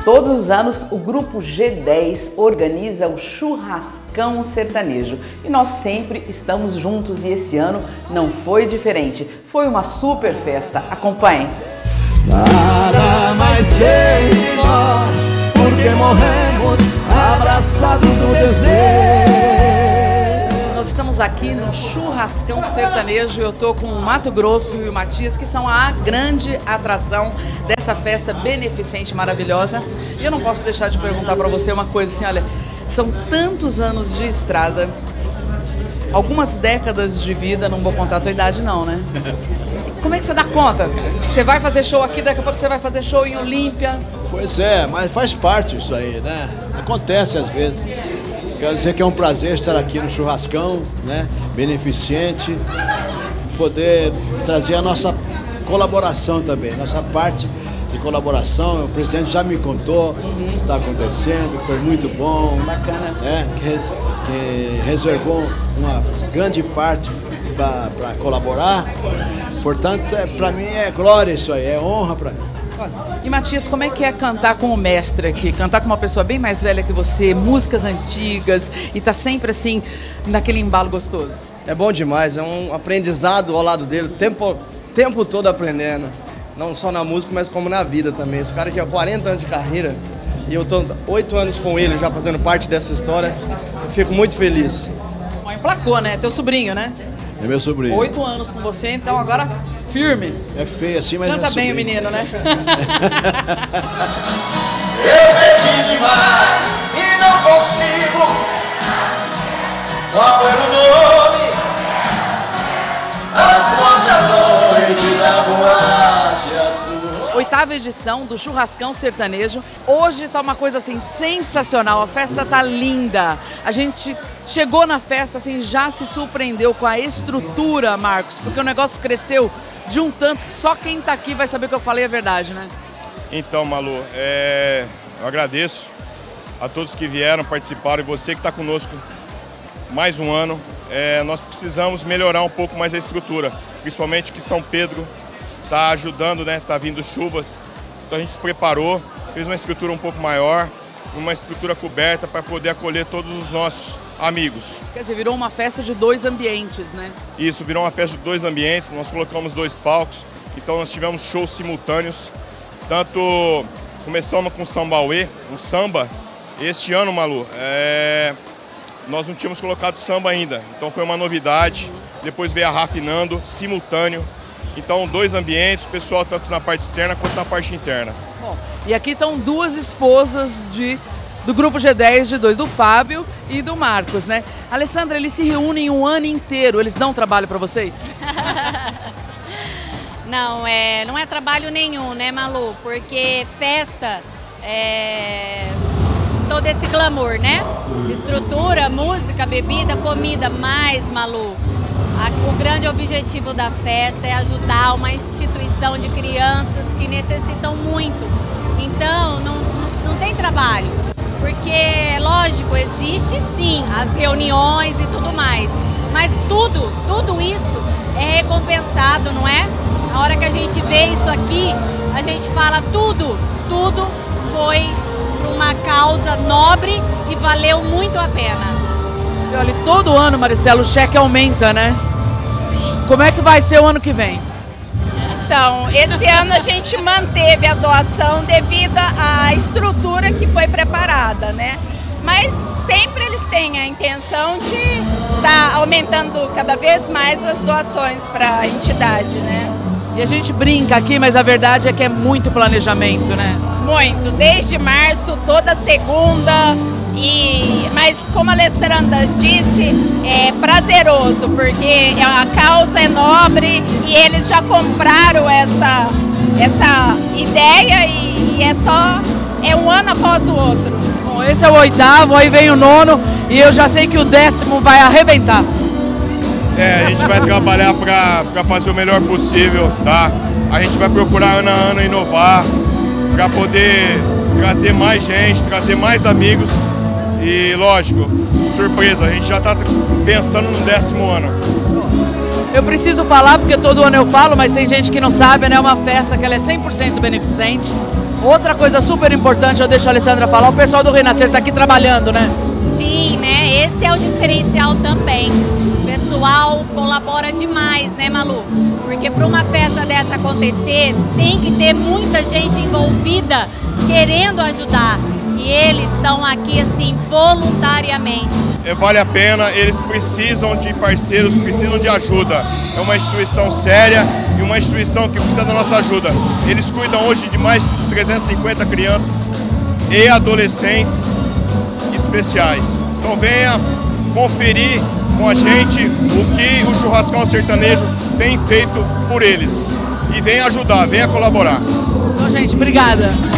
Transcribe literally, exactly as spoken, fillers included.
Todos os anos, o Grupo G dez organiza o Churrascão Sertanejo e nós sempre estamos juntos e esse ano não foi diferente. Foi uma super festa. Acompanhem. Nada mais sei de nós, porque morremos abraçados no desejo. Nós estamos aqui no Churrascão Sertanejo. Eu tô com o Mato Grosso e o Matias, que são a grande atração dessa festa beneficente maravilhosa. E eu não posso deixar de perguntar para você uma coisa assim, olha, são tantos anos de estrada, algumas décadas de vida, não vou contar a tua idade não, né? Como é que você dá conta? Você vai fazer show aqui, daqui a pouco você vai fazer show em Olímpia. Pois é, mas faz parte isso aí, né? Acontece às vezes. Quero dizer que é um prazer estar aqui no Churrascão, né? Beneficente, poder trazer a nossa colaboração também, nossa parte de colaboração. O presidente já me contou uhum. o que está acontecendo, que foi muito bom. Bacana. Né? Que, que reservou uma grande parte para colaborar. Portanto, é, para mim é glória isso aí, é honra para mim. E Matias, como é que é cantar com o mestre aqui? Cantar com uma pessoa bem mais velha que você, músicas antigas e tá sempre assim, naquele embalo gostoso? É bom demais, é um aprendizado ao lado dele, o tempo, tempo todo aprendendo. Não só na música, mas como na vida também. Esse cara aqui há quarenta anos de carreira e eu tô oito anos com ele já fazendo parte dessa história. Eu fico muito feliz. Bom, emplacou, né? Teu sobrinho, né? É meu sobrinho. Oito anos com você, então agora firme. É feio assim, mas canta é bem sobrinho. o menino, né? Eu perdi demais e não consigo. Qual era o nome? Aonde a noite da boate azul. Oitava edição do Churrascão Sertanejo. Hoje tá uma coisa assim sensacional, a festa tá linda. A gente chegou na festa assim, já se surpreendeu com a estrutura, Marcos, porque o negócio cresceu de um tanto que só quem tá aqui vai saber que eu falei a verdade, né? Então, Malu, é... eu agradeço a todos que vieram, participaram, e você que está conosco mais um ano. É... Nós precisamos melhorar um pouco mais a estrutura, principalmente que São Pedro está ajudando, né? Tá vindo chuvas, então a gente se preparou, fez uma estrutura um pouco maior, uma estrutura coberta para poder acolher todos os nossos amigos. Quer dizer, virou uma festa de dois ambientes, né? Isso, virou uma festa de dois ambientes, nós colocamos dois palcos, então nós tivemos shows simultâneos, tanto começamos com o Sambauê, um samba. Este ano, Malu, é... nós não tínhamos colocado samba ainda, então foi uma novidade, depois veio a Rafinando, simultâneo. Então, dois ambientes, o pessoal tanto na parte externa quanto na parte interna. Bom, e aqui estão duas esposas de, do Grupo G dez de dois, do Fábio e do Marcos, né? Alessandra, eles se reúnem um ano inteiro, eles dão trabalho para vocês? Não, é, não é trabalho nenhum, né, Malu? Porque festa é todo esse glamour, né? Estrutura, música, bebida, comida, mais, Malu. O grande objetivo da festa é ajudar uma instituição de crianças que necessitam muito. Então, não, não tem trabalho. Porque, lógico, existe sim as reuniões e tudo mais. Mas tudo, tudo isso é recompensado, não é? Na hora que a gente vê isso aqui, a gente fala tudo, tudo foi por uma causa nobre e valeu muito a pena. E olha, todo ano, Maricelo, o cheque aumenta, né? Sim. Como é que vai ser o ano que vem? Então, esse ano a gente manteve a doação devido à estrutura que foi preparada, né? Mas sempre eles têm a intenção de estar tá aumentando cada vez mais as doações para a entidade, né? E a gente brinca aqui, mas a verdade é que é muito planejamento, né? Muito, desde março, toda segunda. E, mas como a Alessandra disse, é prazeroso, porque a causa é nobre e eles já compraram essa, essa ideia e, e é só, é um ano após o outro. Bom, esse é o oitavo, aí vem o nono e eu já sei que o décimo vai arrebentar. É, a gente vai trabalhar para fazer o melhor possível, tá? A gente vai procurar ano a ano inovar, para poder trazer mais gente, trazer mais amigos. E lógico, surpresa, a gente já está pensando no décimo ano. Eu preciso falar, porque todo ano eu falo, mas tem gente que não sabe, né? É uma festa que ela é cem por cento beneficente. Outra coisa super importante, eu deixo a Alessandra falar, o pessoal do Renascer está aqui trabalhando, né? Sim, né? Esse é o diferencial também. O pessoal colabora demais, né, Malu? Porque para uma festa dessa acontecer, tem que ter muita gente envolvida querendo ajudar. E eles estão aqui, assim, voluntariamente. É, vale a pena, eles precisam de parceiros, precisam de ajuda. É uma instituição séria e uma instituição que precisa da nossa ajuda. Eles cuidam hoje de mais de trezentas e cinquenta crianças e adolescentes especiais. Então venha conferir com a gente o que o Churrascão Sertanejo tem feito por eles. E venha ajudar, venha colaborar. Então, gente, obrigada.